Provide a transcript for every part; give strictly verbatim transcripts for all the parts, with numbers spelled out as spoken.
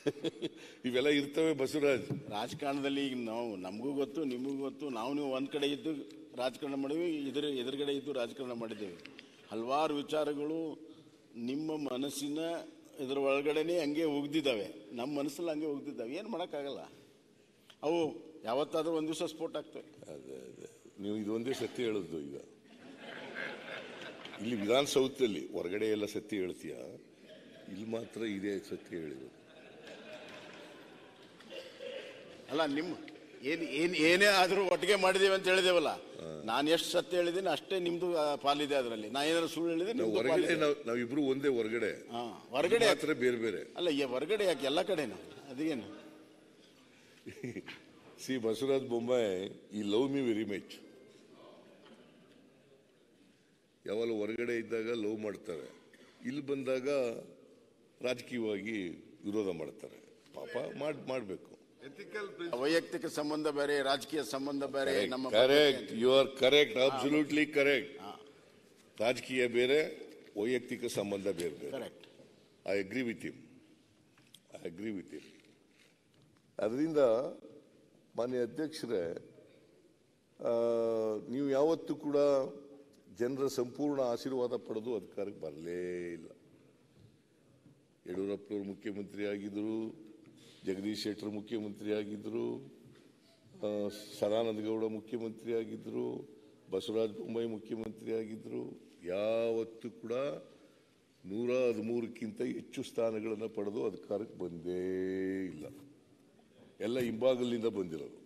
ಇವೆಲ್ಲ ಇರ್ತವೆ ಬಸವರಾಜ್. ರಾಜಕಾರಣದಲ್ಲಿ ಈಗ ನಾವು ನಮಗೂ ಗೊತ್ತು ನಿಮಗೂ ಗೊತ್ತು, ನಾವು ನೀವು ಒಂದ್ ಕಡೆ ಇದ್ದು ರಾಜಕಾರಣ ಮಾಡಿದ್ವಿ, ಇದ್ರ ಎದುರುಗಡೆ ಇದ್ದು ರಾಜಕಾರಣ ಮಾಡಿದ್ದೇವೆ. ಹಲವಾರು ವಿಚಾರಗಳು ನಿಮ್ಮ ಮನಸ್ಸಿನ ಇದರ ಒಳಗಡೆನೆ ಹಂಗೆ ಹೋಗ್ದಿದ್ದಾವೆ, ನಮ್ಮ ಮನಸ್ಸಲ್ಲಿ ಹಂಗೆ ಹೋಗ್ದಿದ್ದಾವೆ. ಏನು ಮಾಡೋಕ್ಕಾಗಲ್ಲ, ಅವು ಯಾವತ್ತಾದ್ರೂ ಒಂದು ದಿವಸ ಸ್ಫೋಟ ಆಗ್ತವೆ. ಅದೇ ಅದೇ ನೀವು ಇದೊಂದೇ ಸತ್ಯ ಹೇಳೋದು. ಈಗ ಇಲ್ಲಿ ವಿಧಾನಸೌಧದಲ್ಲಿ ಹೊರಗಡೆ ಎಲ್ಲ ಸತ್ಯ ಹೇಳ್ತೀಯ, ಇಲ್ಲಿ ಮಾತ್ರ ಇದೇ ಸತ್ಯ ಹೇಳಿರೋದು. ಅಲ್ಲ ನಿಮ್ಮ ಏನ್ ಏನ್ ಏನೇ ಆದ್ರೂ ಒಟ್ಟಿಗೆ ಮಾಡಿದೇವೆ ಅಂತ ಹೇಳಿದೇವಲ್ಲ, ನಾನು ಎಷ್ಟು ಸತ್ಯ ಹೇಳಿದ್ದೀನಿ ಅಷ್ಟೇ ನಿಮ್ದು ಪಾಲಿದೆ ಅದರಲ್ಲಿ. ನಾ ಏನಾದ್ರು ಸುಳ್ಳು ಹೇಳಿದ್ರೆ ಹೊರಗಡೆ ನಾವಿಬ್ರು ಒಂದೇ, ಹೊರಗಡೆ ಹೊರಗಡೆ ಮಾತ್ರ ಬೇರೆ ಬೇರೆ ಅಲ್ಲ, ಹೊರಗಡೆ ಯಾಕೆ ಎಲ್ಲ ಕಡೆನೂ ಅದೇನು. ಸಿ ಬಸವರಾಜ ಬೊಮ್ಮಾಯಿ ಈ ಲವ್ ಮಿ ವೆರಿ ಮಚ್. ಯಾವಾಗ ಹೊರಗಡೆ ಇದ್ದಾಗ ಲವ್ ಮಾಡ್ತಾರೆ, ಇಲ್ಲಿ ಬಂದಾಗ ರಾಜಕೀಯವಾಗಿ ವಿರೋಧ ಮಾಡ್ತಾರೆ. ಪಾಪ ಮಾಡ್ ಮಾಡಬೇಕು. ವೈಯಕ್ತಿಕ ಸಂಬಂಧ ಬೇರೆ, ರಾಜಕೀಯ ಸಂಬಂಧ ಬೇರೆ. ನಮ್ಮ correct, you are correct, absolutely correct. ರಾಜಕೀಯ ಬೇರೆ, ವೈಯಕ್ತಿಕ ಸಂಬಂಧ ಬೇರೆ ಬೇರೆ. Correct, I agree with him, I agree with him. ಅದರಿಂದ ಮಾನ್ಯ ಅಧ್ಯಕ್ಷರೇ, ನೀವು ಯಾವತ್ತೂ ಕೂಡ ಜನರ ಸಂಪೂರ್ಣ ಆಶೀರ್ವಾದ ಪಡೆದು ಅಧಿಕಾರಕ್ಕೆ ಬರಲೇ ಇಲ್ಲ. ಯಡಿಯೂರಪ್ಪನವರು ಮುಖ್ಯಮಂತ್ರಿ ಆಗಿದ್ದರು, ಜಗದೀಶ್ ಶೆಟ್ಟರ್ ಮುಖ್ಯಮಂತ್ರಿ ಆಗಿದ್ದರು, ಸದಾನಂದ ಗೌಡ ಮುಖ್ಯಮಂತ್ರಿ ಆಗಿದ್ದರು, ಬಸವರಾಜ ಬೊಮ್ಮಾಯಿ ಮುಖ್ಯಮಂತ್ರಿ ಆಗಿದ್ದರು. ಯಾವತ್ತೂ ಕೂಡ ನೂರ ಹದಿಮೂರಕ್ಕಿಂತ ಹೆಚ್ಚು ಸ್ಥಾನಗಳನ್ನು ಪಡೆದು ಅಧಿಕಾರಕ್ಕೆ ಬಂದೇ ಇಲ್ಲ. ಎಲ್ಲ ಹಿಂಬಾಗಲಿನಿಂದ ಬಂದಿರೋದು.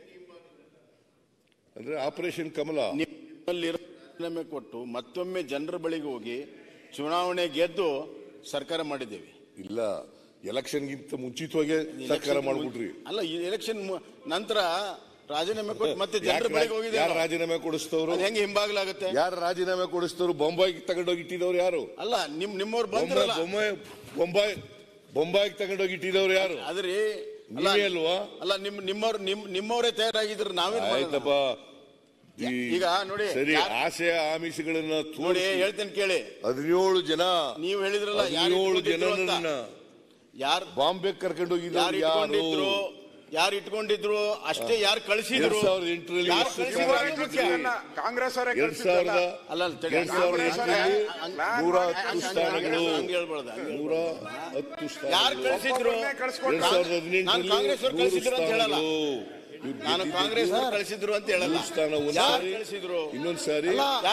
ಅಂದ್ರೆ ಆಪರೇಷನ್ ಕಮಲ ನಿಮ್ಮಲ್ಲಿ ಕೊಟ್ಟು ಮತ್ತೊಮ್ಮೆ ಜನರ ಬಳಿಗೆ ಹೋಗಿ ಚುನಾವಣೆ ಗೆದ್ದು ಸರ್ಕಾರ ಮಾಡಿದ್ದೇವೆ. ಇಲ್ಲ, ಎಲೆಕ್ಷನ್ಗಿಂತ ಮುಂಚಿತವಾಗಿ ಸರ್ಕಾರ ಮಾಡ್ಬಿಟ್ರಿ. ಅಲ್ಲ, ಈ ಎಲೆಕ್ಷನ್ ನಂತರ ರಾಜೀನಾಮೆ ಕೊಟ್ಟು ಮತ್ತೆ ಜನರ ಬಳಿಗೆ ಹೋಗಿದೆ. ಯಾರು ರಾಜೀನಾಮೆ ಕೊಡಿಸ್ತವ್ರು? ಹೆಂಗೆ ಹಿಂಬಾಗ್ಲಾಗುತ್ತೆ? ಯಾರು ರಾಜೀನಾಮೆ ಕೊಡಿಸ್ತವ್ರು? ಬೊಂಬಾಯಿಗೆ ತಗೊಂಡೋಗಿ ಇಟ್ಟಿದವ್ರು ಯಾರು? ಅಲ್ಲ, ನಿಮ್ ನಿಮ್ಮವ್ರು ಬಂದ್ರಲ್ಲ. ಬೊಂಬಾಯಿ ಬೊಂಬಾಯಿ ಬೊಂಬಾಯಿಗೆ ತಗೊಂಡೋಗಿ ಇಟ್ಟಿದವ್ರು ಯಾರು? ಅದ್ರಿ ನೀವೇ ಅಲ್ವಾ? ಅಲ್ಲ, ನಿಮ್ ನಿಮ್ಮವ್ರು ನಿಮ್ ನಿಮ್ಮವರೇ ತಯಾರಾಗಿದ್ರು. ನಾವೇ ಆಯ್ತಪ್ಪ. ಈಗ ನೋಡಿ, ಸರಿ, ಆಸೆ ಆಮಿಷಗಳನ್ನ ನೋಡಿ ಹೇಳ್ತೇನೆ ಕೇಳಿ. ಹದಿನೇಳು ಜನ ನೀವು ಹೇಳಿದ್ರಲ್ಲ, ಹದಿನೇಳು ಜನರನ್ನ ಯಾರು ಬಾಂಬೆ ಕರ್ಕೊಂಡು ಹೋಗಿದ್ರು, ಯಾರು ಯಾರು ಇಟ್ಕೊಂಡಿದ್ರು ಅಷ್ಟೇ, ಯಾರು ಕಳಿಸಿದ್ರು? ಸಾವಿರದ ಎಂಟರಲ್ಲಿ ಕಾಂಗ್ರೆಸ್ ಎರಡ್ ಸಾವಿರದ ಎರಡ್ ಸಾವಿರದ ಎಂಟರಲ್ಲಿ ನೂರ ಹತ್ತು ಸ್ಥಾನಗಳು, ನೂರ ಹತ್ತು ಸ್ಥಾನ. ಯಾರು ಕಳಿಸಿದ್ರು? ಎರಡ್ ಸಾವಿರದ ಹದಿನೆಂಟರಲ್ಲಿ ಕಾಂಗ್ರೆಸ್ ಅವರು ಕಳಿಸಿದ್ರು ಅಂತ ಹೇಳಲ್ಲ, ನಾನು ಕಾಂಗ್ರೆಸ್ ಕಳಿಸಿದ್ರು ಅಂತ ಹೇಳಲ್ಲ. ಸ್ಥಾನ ಒಂದ್ ಸಾರಿ, ಇನ್ನೊಂದ್ ಸಾರಿ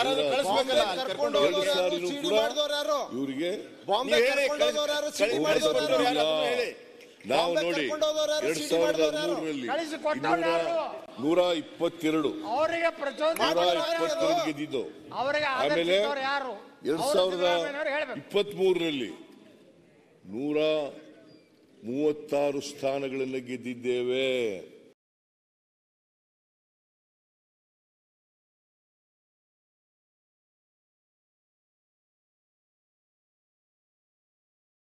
ಎರಡು ಸಾರಿನೂ ಕೂಡ ಇವರಿಗೆ ನಾವು ನೋಡಿ ಎರಡ್ ಸಾವಿರದ ಹದಿಮೂರರಲ್ಲಿ ನೂರ ಇಪ್ಪತ್ತೆರಡು ನೂರ ಇಪ್ಪತ್ತೆರಡು ಗೆದ್ದಿದ್ದು. ಆಮೇಲೆ ಎರಡ್ ಸಾವಿರದ ಇಪ್ಪತ್ತ್ ಮೂರರಲ್ಲಿ ನೂರ ಮೂವತ್ತಾರು ಸ್ಥಾನಗಳನ್ನು ಗೆದ್ದಿದ್ದೇವೆ.